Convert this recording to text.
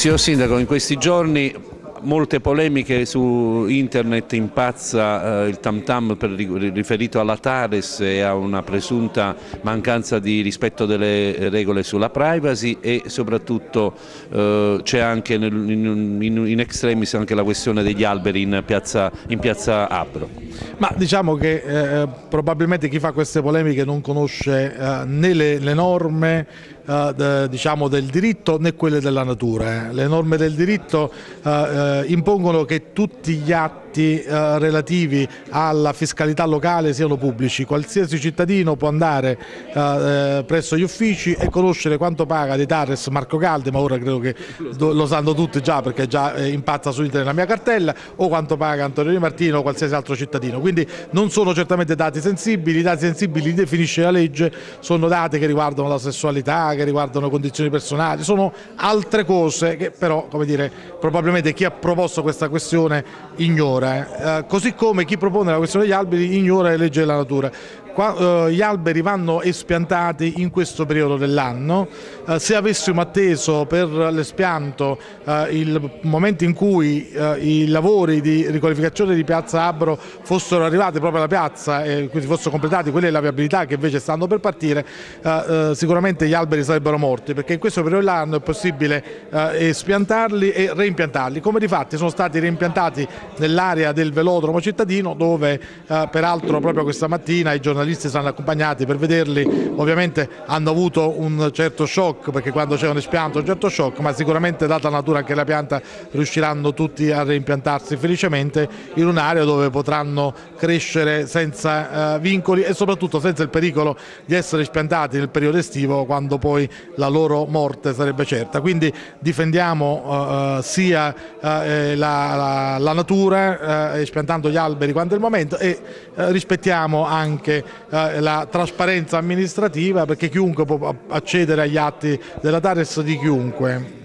Signor Sindaco, in questi giorni molte polemiche su internet, impazza il tam tam riferito alla TARES e a una presunta mancanza di rispetto delle regole sulla privacy, e soprattutto c'è anche in extremis anche la questione degli alberi in piazza Abro. Ma diciamo che probabilmente chi fa queste polemiche non conosce né le norme diciamo del diritto né quelle della natura. Le norme del diritto impongono che tutti gli atti relativi alla fiscalità locale siano pubblici. Qualsiasi cittadino può andare presso gli uffici e conoscere quanto paga di TARES Marco Caldi, ma ora credo che lo sanno tutti già perché già impazza su internet la mia cartella, o quanto paga Antonio Di Martino o qualsiasi altro cittadino. Quindi non sono certamente dati sensibili, i dati sensibili li definisce la legge, sono dati che riguardano la sessualità, che riguardano condizioni personali, sono altre cose che però, come dire, probabilmente chi ha proposto questa questione ignora. Così come chi propone la questione degli alberi ignora le leggi della natura. Gli alberi vanno espiantati in questo periodo dell'anno. Se avessimo atteso per l'espianto il momento in cui i lavori di riqualificazione di piazza Abro fossero arrivati proprio alla piazza e quindi fossero completati quelli della viabilità che invece stanno per partire, sicuramente gli alberi sarebbero morti, perché in questo periodo dell'anno è possibile espiantarli e reimpiantarli, come difatti sono stati reimpiantati nell'area del velodromo cittadino, dove peraltro proprio questa mattina i giornalisti saranno accompagnati per vederli. Ovviamente hanno avuto un certo shock, perché quando c'è un espianto un certo shock, ma sicuramente data la natura anche la pianta riusciranno tutti a reimpiantarsi felicemente in un'area dove potranno crescere senza vincoli e soprattutto senza il pericolo di essere espiantati nel periodo estivo, quando poi la loro morte sarebbe certa. Quindi difendiamo sia la natura espiantando gli alberi quando è il momento, e rispettiamo anche la trasparenza amministrativa, perché chiunque può accedere agli atti della TARES di chiunque.